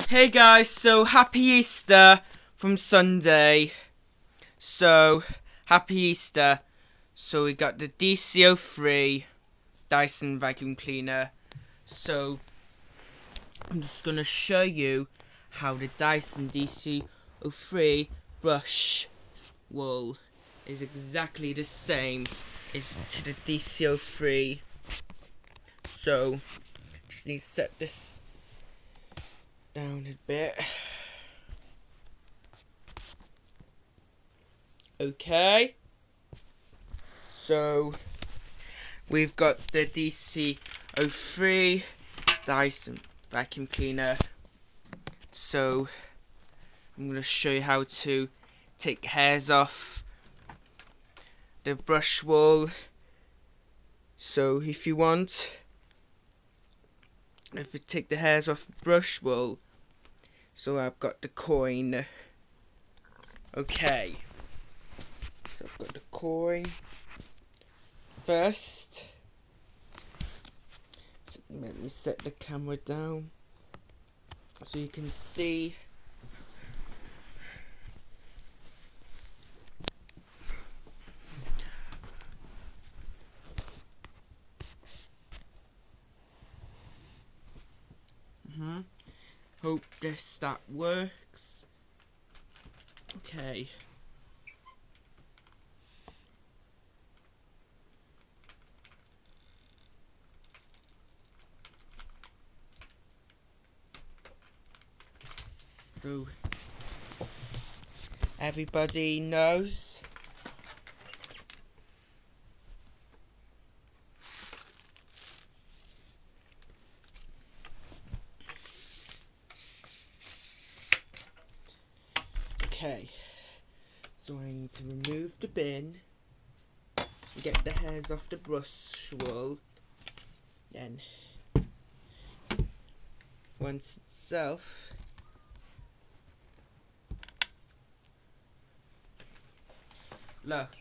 Hey guys, so happy Easter from Sunday. So, happy Easter. So we got the dc03 Dyson vacuum cleaner. So, I'm just going to show you how the Dyson dc03 brush wool is exactly the same as to the dc03. So, just need to set this down a bit. Okay, so we've got the dc03 Dyson vacuum cleaner. So I'm going to show you how to take hairs off the brush wool. So if you take the hairs off the brush wool, so I've got the coin. Okay, so I've got the coin first. So let me set the camera down so you can see. Hope that works. Okay. So everybody knows okay, so I need to remove the bin, get the hairs off the brush wool, then once itself, look,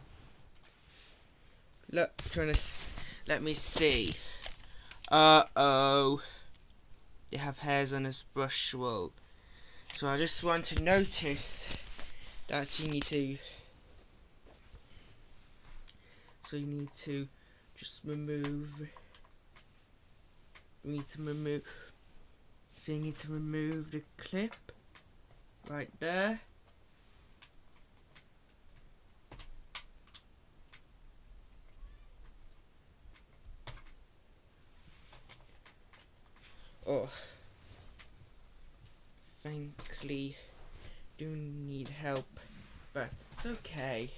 trying to let me see. Oh, you have hairs on this brush wool. So I just want to notice that you need to just remove. So you need to remove the clip right there. Oh, frankly, do need help, but it's okay.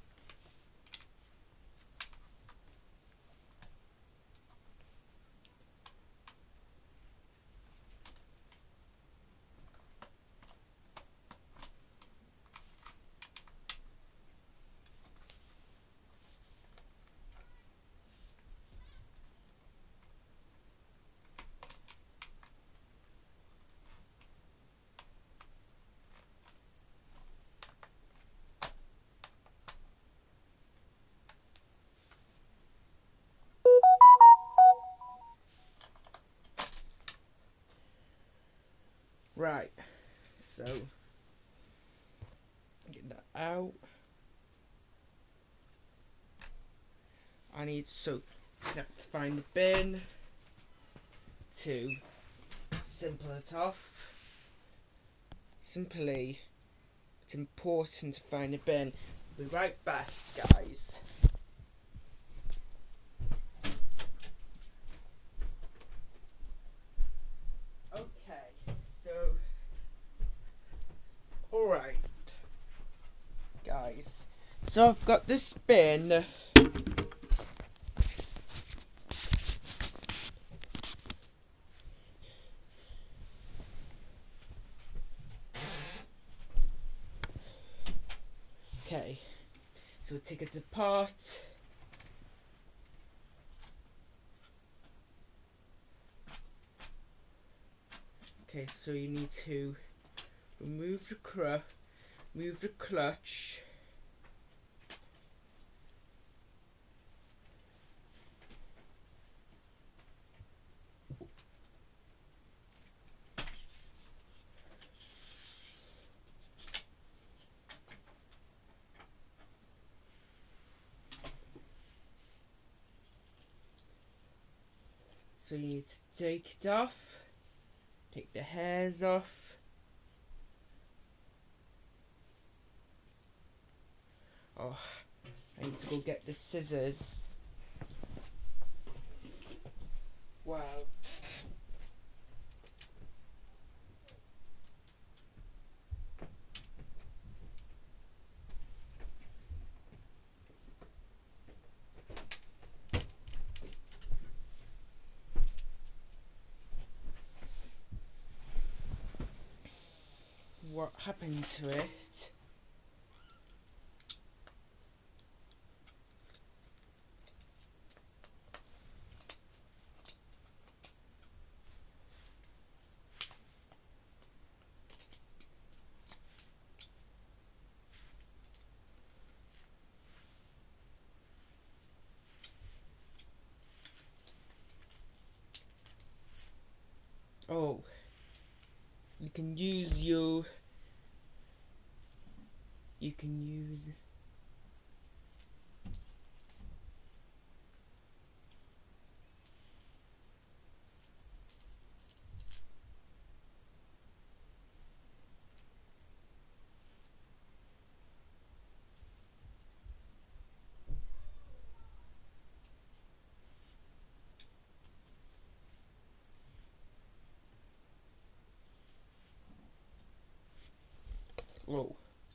Right, so get that out. I need to find the bin to simple it off. Simply, it's important to find a bin. Be right back, guys. Alright, guys, so I've got this bin. Okay, so take it apart. Okay, so you need to remove the clutch. So you need to take it off, take the hairs off. Oh, I need to go get the scissors. Wow. What happened to it? Oh, you can use oh.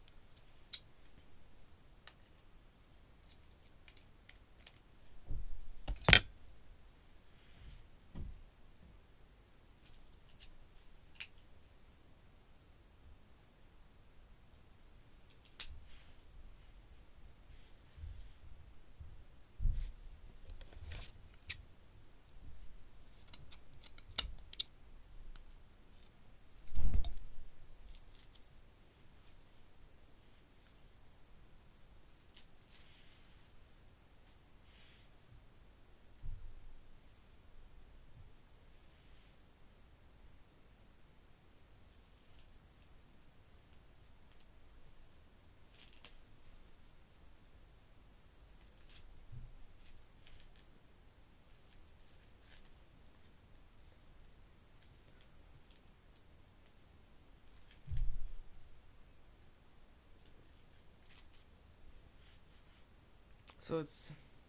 So it's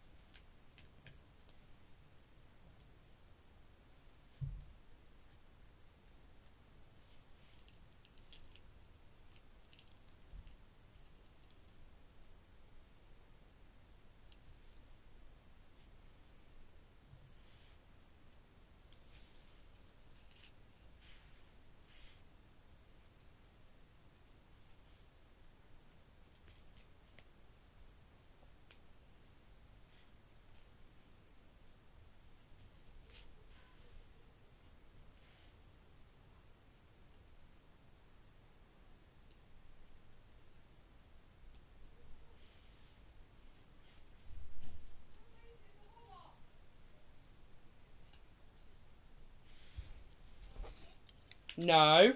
no.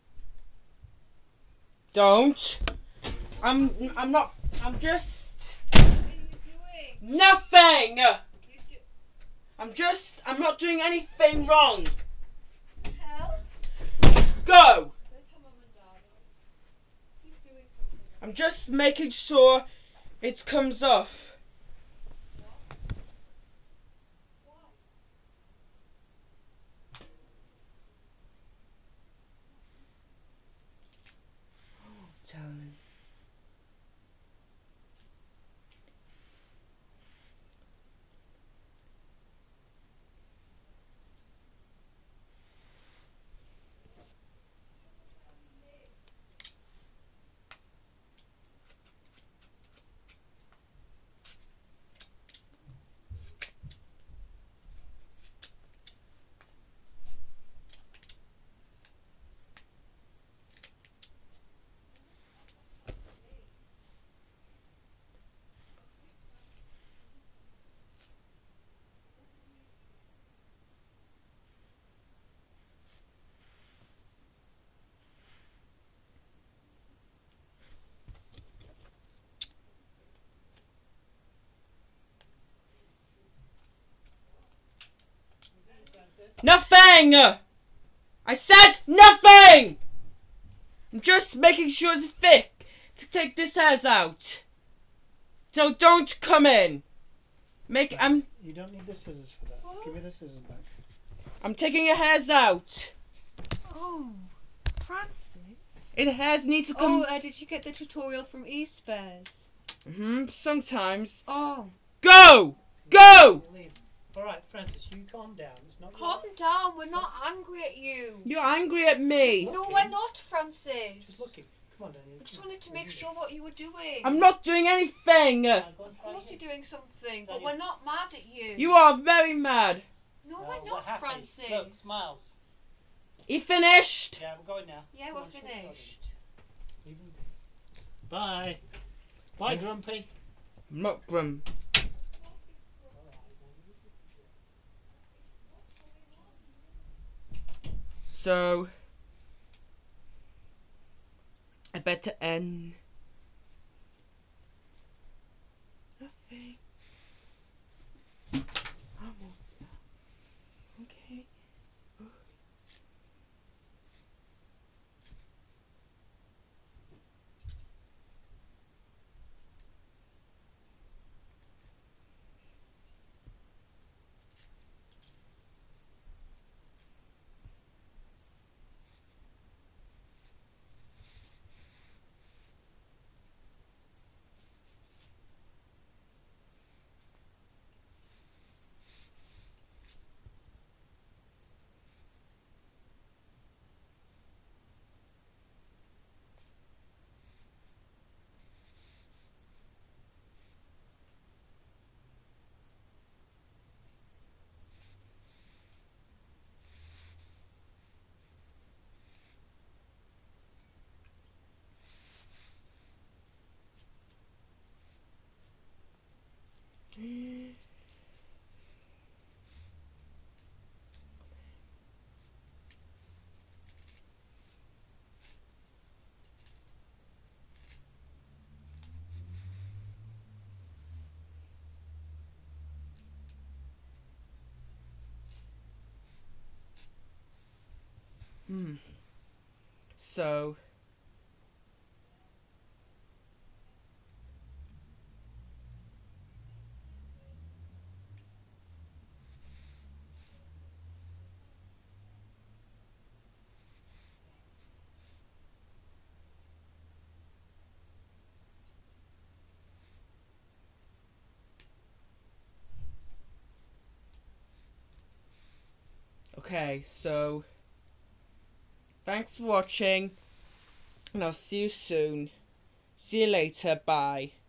Don't. I'm not. I'm just. What are you doing? Nothing. I'm not doing anything wrong. Hell? Go. Let's have Mum and Dad. He's doing something. I'm just making sure it comes off. Why? Tell me. nothing! I said nothing! I'm just making sure it's thick to take this hairs out. So don't come in. You don't need the scissors for that. What? Give me the scissors back. I'm taking your hairs out. Oh, Francis. It hairs need to come. Oh, did you get the tutorial from eSpares? Sometimes. Oh. Go! Go! Leave. All right, Francis, you calm down. It's not. Calm down, we're not angry at you. You're angry at me. No, we're not, Just Francis. looking. Come on, Daniel. We just wanted to make sure what you were doing. I'm not doing anything. Of course you're doing something, but we're not mad at you. You are very mad. No, we're not, happy. Francis. Look, smiles. You finished? Yeah, we're going now. Yeah, Come we're on, show me finished. Leave him be. Bye. Bye, Grumpy. I'm not grum. So I better end. Nothing. Okay. So okay, so thanks for watching, and I'll see you soon. See you later, bye.